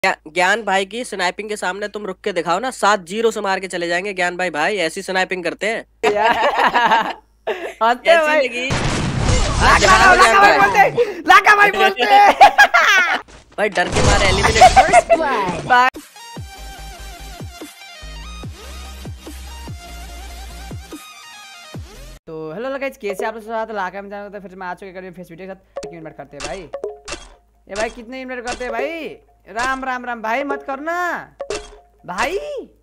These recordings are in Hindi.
ज्ञान भाई की स्नाइपिंग के सामने तुम रुक के दिखाओ ना, 7-0 से मार के चले जाएंगे। ज्ञान भाई भाई ऐसी स्नाइपिंग करते हैं हंसते कैसी भाई। लगी? लाका भाई बोलते भाई डर के मारे एलिमिनेट। भाई। तो हेलो गाइस, कैसे आप लोग साथ लाका में जाना होता है। फिर मैं आ चुके करीब फेस वीडियो के साथ। कितने इन्वाइट करते हैं भाई? ये भाई कितने इन्वाइट करते हैं भाई? राम राम राम भाई, मत करना भाई,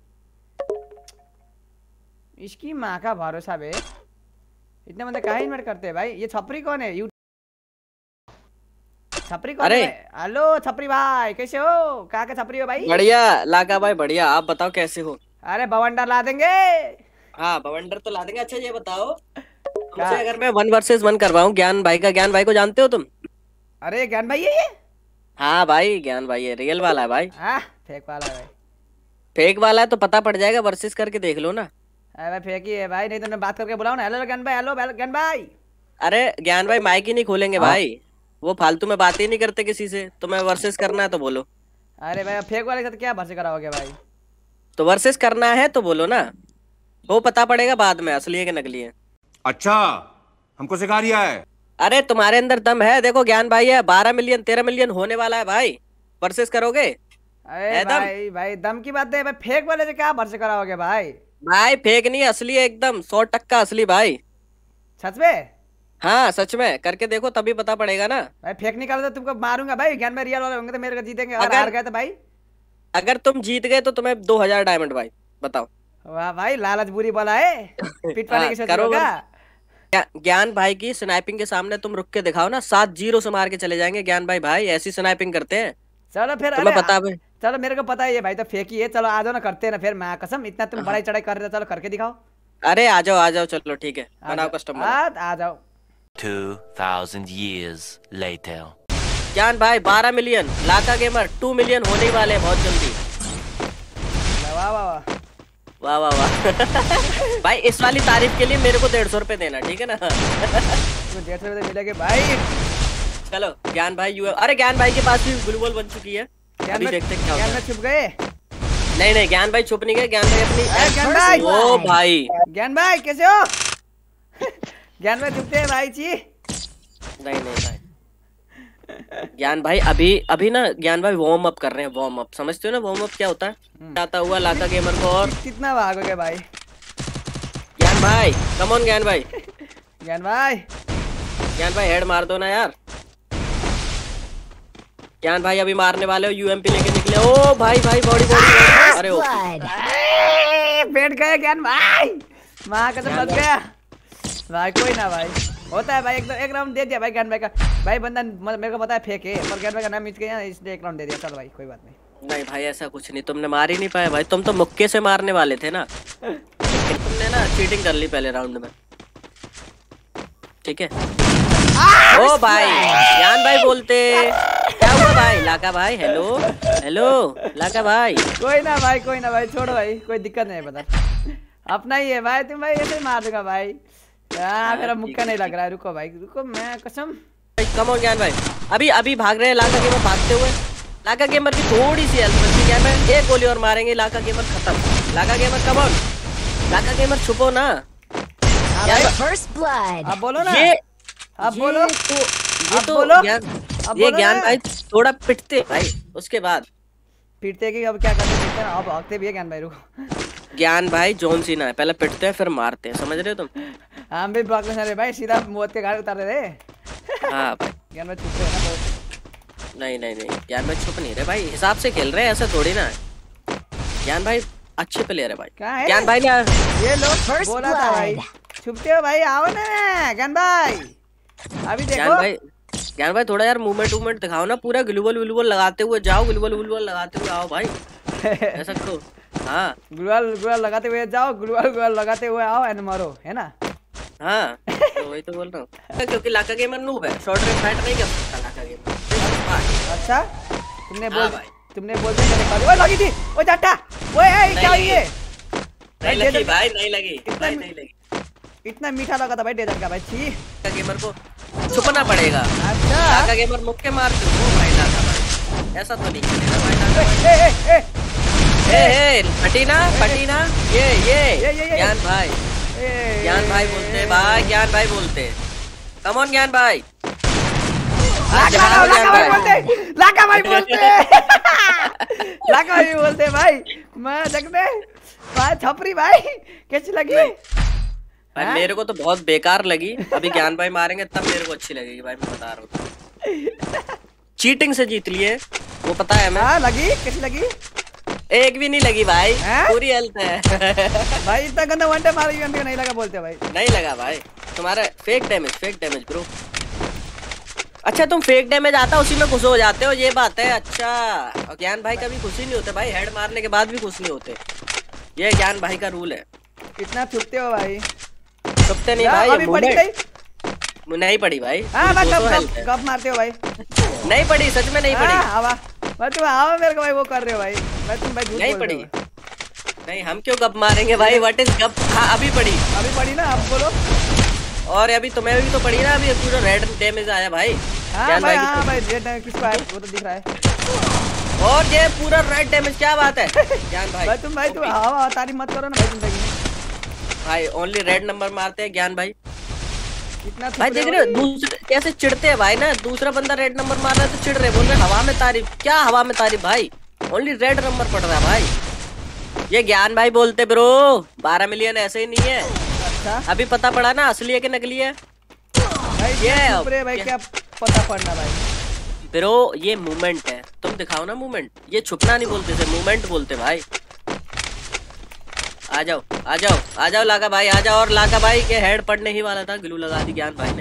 इसकी माँ का भरोसा बे। इतने बंदे काहे इन्वाइट करते हैं भाई? ये छपरी कौन है? छपरी कौन है? हेलो छपरी भाई, कैसे हो? कहाँ का छपरी हो भाई? बढ़िया लाका भाई बढ़िया, आप बताओ कैसे हो? अरे बवंडर ला देंगे। हाँ बवंडर तो ला देंगे। अच्छा ये बताओ, तुमसे अगर मैं 1 वर्सेस 1 करवाऊं ज्ञान भाई का, ज्ञान भाई को जानते हो तुम? अरे ज्ञान भाई है ये? हाँ भाई ज्ञान भाई है, रियल वाला है भाई। हाँ फेक वाला है भाई। फेक वाला है तो पता पड़ जाएगा, वर्सेस करके देख लो ना। अरे भाई फेक ही है भाई, नहीं तो मैं बात करके बुलाओ ना। हेलो ज्ञान भाई, हेलो ज्ञान भाई। अरे ज्ञान भाई माइक ही नहीं खोलेंगे भाई, वो फालतू में बातें ही नहीं करते किसी से। तुम्हें वर्सेस करना है तो बोलो। अरे भाई फेक वाले के साथ क्या भरोसे कराओगे भाई? तो वर्सेस करना है तो बोलो ना, वो पता पड़ेगा बाद में असली है कि नकली है। अच्छा हमको सिखा रिया है। अरे तुम्हारे अंदर दम है, देखो ज्ञान भाई है। 12 मिलियन 13 मिलियन होने वाला है भाई, वर्सेस करोगे? अरे भाई भाई दम की बात है भाई, फेक वाले से क्या भरोसे कराओगे भाई? भाई फेक नहीं, असली है एकदम 100% असली भाई। सच में? हाँ सच में, करके देखो तभी पता पड़ेगा ना। भाई फेक निकालो तो तुमको मारूंगा भाई। ज्ञान में रियल वाले होंगे तो मेरे को जीतेंगे, अगर अगर- हार गए तो भाई। अगर तुम जीत गए तो तुम्हें 2000 डायमंड भाई। बताओ। वाह भाई, लालच बुरी बला है। पिट वाले हाँ, की सोच करो होगा। ज्ञान भाई की स्नाइपिंग के सामने तुम रुक के दिखाओ ना, 7-0 से मार के चले जाएंगे। ज्ञान भाई भाई ऐसी स्नाइपिंग करते हैं। चलो फिर। तुम्हें अरे पता है? चलो मेरे को पता है ये भाई तो फेक ही है। चलो आ जाओ ना, करते हैं ना फिर। मैं कसम इतना तुम बड़ाई चढ़ाई कर रहे हो, चलो करके दिखाओ। अरे आ जाओ चलो ठीक है, बनाओ कस्टम। आ जाओ। 2000 years later. ज्ञान भाई 12 मिलियन, लाका गेमर 2 मिलियन होने ही वाले हैं बहुत जल्दी। वाह वाह वाह वाह वाह वाह भाई इस वाली तारीफ के लिए मेरे को 150 रुपए देना, ठीक है ना? तो 150 रुपए मिलेंगे भाई। चलो ज्ञान भाई अरे ज्ञान भाई के पास भी ग्लूवॉल बन चुकी है। अभी देखते हैं क्या होता है। छुप गए? नहीं ज्ञान भाई छुप नहीं गए। ज्ञान भाई अपनी ज्ञान भाई। ओ भाई ज्ञान भाई कैसे हो? ज्ञान भाई छुपते हैं भाई जी। नहीं भाई ज्ञान भाई अभी ना ज्ञान भाई वार्म अप कर रहे हैं। वार्म अप समझते हो ना? वार्म अप क्या होता है? आता हुआ लाका गेमर को। और कितना भागोगे भाई? ज्ञान भाई कम ऑन ज्ञान भाई। ज्ञान भाई हेड मार दो ना यार। ज्ञान भाई अभी मारने वाले हो, यूएमपी लेके निकले। ओ भाई बॉडी अरे ओ बैठ गए ज्ञान भाई। माँ का तो बच गया भाई। कोई ना भाई, होता है भाई। एक राउंड दे दिया भाई ज्ञान भाई का। भाई बंदा मेरे को पता है फेक है, पर ज्ञान भाई का नाम मिट गया इसलिए एक राउंड दे दिया। चल भाई कोई बात नहीं भाई ऐसा कुछ नहीं, तुमने मार ही नहीं पाया भाई। तुम तो मुक्के से मारने वाले थे ना, लेकिन तुमने ना चीटिंग कर ली पहले राउंड में, ठीक है? ओ भाई ज्ञान भाई बोलते क्या हुआ भाई? लाका भाई हेलो लाका भाई। कोई ना भाई छोड़ो भाई, कोई दिक्कत नहीं है। पता अपना ही है भाई। तुम भाई ऐसे मार दूंगा भाई। मेरा मुक्का नहीं लग रहा है। रुको भाई रुको, मैं कसम। कम ऑन ज्ञान भाई अभी भाग रहे हैं लाका गेमर भागते हुए। लाका गेमर की थोड़ी सी हेल्प बची। ज्ञान भाई एक गोली और मारेंगे, लाका गेमर खत्म। लाका गेमर कम ऑन, लाका गेमर छुपो ना। First blood. अब बोलो ना। ये अब बोलो ये तो बोलो। ये ज्ञान भाई थोड़ा पिटते भाई, उसके बाद पीटते कि अब क्या करते हैं? अब भागते भी है ज्ञान भाई। रुको ज्ञान भाई जोन सीना है, पहले पिटते हैं फिर मारते हैं, समझ रहे हो तुम? हम भी भागते सारे भाई, सीधा मौत के घाट उतार रहे थे। हाँ भाई ज्ञान भाई छुपते हैं ना बहुत। नहीं ज्ञान भाई छुप नहीं रहे भाई, हिसाब से खेल रहे हैं, ऐसा थोड़ी ना है। ज्ञान भाई अच्छे प्लेयर है भाई। क्या है ज्ञान भाई ने ये लोग बोला था भाई छुपते हो भाई। आओ ना ज्ञान भाई, अभी देखो। ज्ञान भाई थोड़ा यार मूवमेंट दिखाओ ना, पूरा ग्लूवल लगाते हुए जाओ। ग्लूवल लगाते हुए आओ भाई, ऐसा करो। हाँ ग्लूवल लगाते हुए जाओ, ग्लूवल लगाते हुए आओ एंड मारो, है ना? हाँ तो वही तो बोल रहा हूँ, क्योंकि लाका गेमर नूब है, शॉर्ट रेंज फाइट नहीं कर सकता लाका गेमर। अच्छा तुमने बोल दिया। ओए लगी थी, ओए जाटा, ओए क्या ये? नहीं लगी। इतना मीठा लगा था भाई डेजर्ट का भाई। छी गेमर को छुपना पड़ेगा। अच्छा लाका गेमर मुक्के मारते हो भाई। लाका भाई ऐसा तो नहीं चलेगा भाई। फटी ना ये ज्ञान भाई बोलते हैं भाई, ज्ञान भाई बोलते हैं। कम ऑन ज्ञान भाई। लाका भाई बोलते भाई। मैं देखने भाई छपरी भाई कैसी लगी भाई? मेरे को तो बहुत बेकार लगी। अभी ज्ञान भाई मारेंगे तब मेरे को अच्छी लगेगी भाई, मैं बता रहा हूँ। चीटिंग से जीत लिए वो पता है मैं। हाँ लगी, कैसी लगी? एक भी नहीं लगी भाई, पूरी हेल्थ है। भाई इतना गंदा वन टाइम मारा नहीं लगा बोलते भाई। नहीं लगा भाई, तुम्हारा फेक डैमेज ब्रो। अच्छा तुम फेक डैमेज आता उसी में खुश हो जाते हो, ये बात है। अच्छा और ज्ञान भाई कभी खुश ही नहीं होते भाई, हेड मारने के बाद भी खुश नहीं होते। ये ज्ञान भाई का रूल है। कितना छुपते हो भाई? छुपते नहीं भाई, अभी पड़ी नहीं पड़ी भाई। कब मारते हो भाई? नहीं पड़ी, सच में नहीं पड़ी। भाई तुम आओ मेरे को भाई वो कर रहे हो भाई। मैं तुम भाई झूठ नहीं पड़ी। नहीं हम क्यों गप मारेंगे भाई, व्हाट इज गप? हाँ अभी पड़ी ना, अब बोलो। और अभी तुम्हें भी तो पड़ी ना, अभी पूरा रेड डैमेज आया भाई। हाँ भाई रेड डैमेज किसको आया वो तो दिख रहा है। और ये पूरा रेड डैमेज, क्या बात है ज्ञान भाई? तुम हवा तारीफ मत करो ना भाई जिंदगी में। भाई ओनली रेड नंबर मारते हैं ज्ञान भाई। कितना भाई देख रहे हो दूसरे कैसे चिढ़ते हैं भाई ना, दूसरा बंदा रेड नंबर मार रहा है तो चिढ़ रहे, बोल रहे हवा में तारीफ। क्या हवा में तारीफ भाई, ओनली रेड नंबर पड़ रहा है भाई। ये ज्ञान भाई बोलते ब्रो, 12 मिलियन ऐसे ही नहीं है। अच्छा अभी पता पड़ा ना असली है कि नकली है भाई? ये भाई क्या पता पड़ना भाई ब्रो, ये मूवमेंट है। तुम दिखाओ ना मूवमेंट, ये छुपना नहीं बोलते थे, मूवमेंट बोलते भाई। आ जाओ लाका भाई आ जाओ। और लाका भाई के हेड पड़ने ही वाला था, ग्लू लगा दी ज्ञान भाई ने।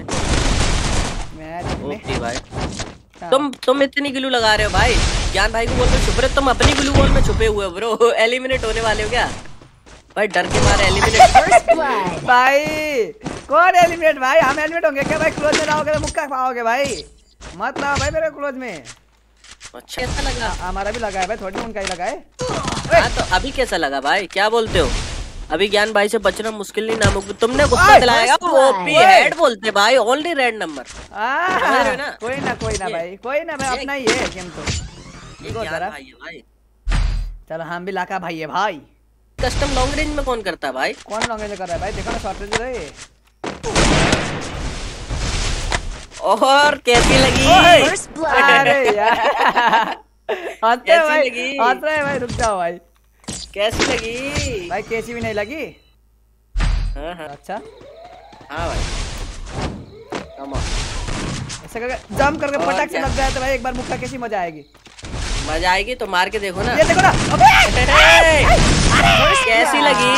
ओके भाई तुम इतनी ग्लू लगा रहे हो भाई, ज्ञान भाई को बोल के छुप रहे, तुम अपनी ग्लू वॉल में छुपे हुए हो ब्रो। एलिमिनेट होने वाले हो क्या भाई? डर के मारे एलिमिनेट भाई। कौन एलिमिनेट भाई? हम एलिमिनेट होंगे क्या भाई? क्लोज में रहोगे तो मुक्का खाओगे भाई। मत लाओ भाई मेरे क्लोज में। अच्छा कैसा लगा? हमारा भी लगा है भाई, थोड़ी उनका ही लगा है। हाँ तो अभी कैसा लगा भाई, क्या बोलते हो? अभी ज्ञान भाई से बचना मुश्किल नहीं नामुमकिन। तुमने गुस्सा दिलाएगा, ओपी हेड बोलते भाई, ओनली रेड नंबर। कोई ना भाई, कोई ना भाई, अपना ही है गेम तो। भाई चलो हम भी लाका भाई है भाई। कस्टम लॉन्ग रेंज में कौन करता है भाई? कौन लॉन्ग रेंज कर रहा है भाई? देखो ना शॉर्ट रेंज रहे। और कैसी लगी? अरे यार हंसते हैं भाई, रुक जाओ भाई। कैसी लगी भाई? कैसी भी नहीं लगी। हाँ। अच्छा हाँ भाई ऐसा करके जंप करके पटक से लग जाए तो भाई एक बार मुक्का कैसी मजा आएगी। मजा आएगी तो मार के देखो ना। ये देखो ना। कैसी लगी?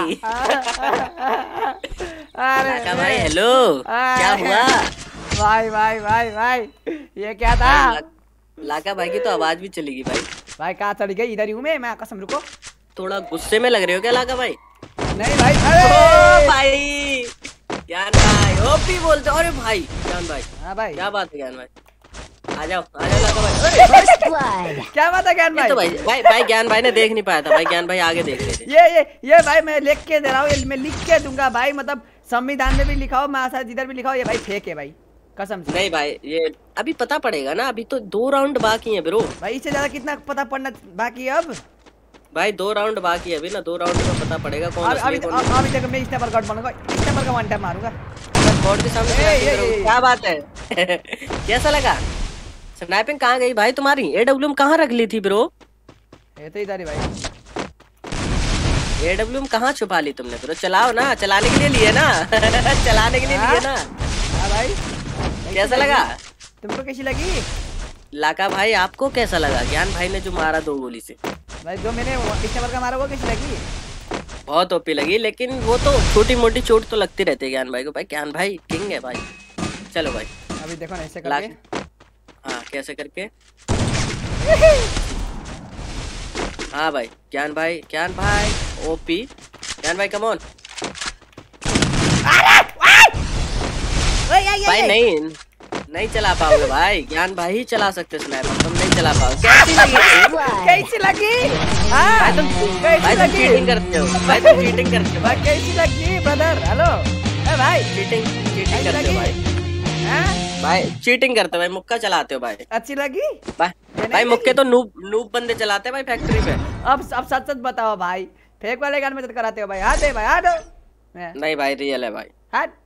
अरे भाई हेलो, क्या हुआ भाई? ये क्या था? लाका भाई की तो आवाज भी चलेगी भाई कहाँ चली गई? इधर ही हूँ मैं कसम। रुको, थोड़ा गुस्से में लग रहे हो क्या लाका भाई? नहीं भाई। ओ भाई ज्ञान भाई ओपी बोलते। अरे भाई ज्ञान भाई, हाँ भाई क्या बात है ज्ञान भाई? आ जाओ लाका भाई। क्या बात है ज्ञान भाई? तो भाई ज्ञान भाई ने देख नहीं पाया था भाई, ज्ञान भाई आगे देख रहे थे। ये भाई मैं लिख के दे रहा हूँ, मैं लिख के दूंगा भाई। मतलब संविधान में भी लिखा हो, मैं जिधर भी लिखा हो, ये भाई फेक है भाई कसम से। नहीं भाई ये अभी पता पड़ेगा ना, अभी तो 2 राउंड बाकी है ब्रो। भाई इससे ज्यादा कितना पता पड़ना बाकी है अब? भाई 2 राउंड बाकी है अभी ना, 2 राउंड में पता पड़ेगा कौन अभी देखो मैं स्नैपर गॉड बनूंगा, स्नैपर का वन टैप मारूंगा गॉड के सामने। क्या बात है? कैसा लगा? स्नाइपिंग कहाँ गई भाई तुम्हारी? एडब्ल्यूएम कहाँ रख ली थी ब्रो? ये तो इधर ही भाई। एडब्ल्यूएम कहाँ छुपा ली तुमने ब्रो? चलाओ ना, चलाने के लिए लिए ना। चलाने के लिए लिए ना। हाँ भाई कैसा लगा? तुमको कैसी लगी? लाका भाई आपको कैसा लगा? ज्ञान भाई ने जो मारा 2 गोली से भाई, जो मैंने स्नैपर का मारा वो कैसी लगी? बहुत ओपी लगी, लेकिन वो तो छोटी मोटी चोट तो लगती रहती है ज्ञान भाई को। भाई ज्ञान भाई किंग है भाई। चलो भाई अभी देखो ना ऐसे करके। हाँ कैसे करके? हाँ भाई ज्ञान भाई ओपी। ज्ञान भाई कम ऑन भाई। नहीं चला पाओगे भाई, ज्ञान भाई ही चला सकते स्नाइपर, तुम नहीं चला पाओगे। कैसी लगी? कैसी लगी? भाई तुम चीटिंग करते हो भाई, तुम चीटिंग करते हो भाई। कैसी लगी ब्रदर? हेलो भाई, चीटिंग करते हो भाई। भाई चीटिंग करते हो भाई, मुक्का चलाते हो भाई। अच्छी लगी? भाई मुक्के तो नूब बंदे चलाते हैं भाई फैक्ट्री पे। अब सच सच बताओ भाई, फेक वाले गन में तो कराते हो भाई। हट भाई हट। नहीं भाई रियल है भाई। हट।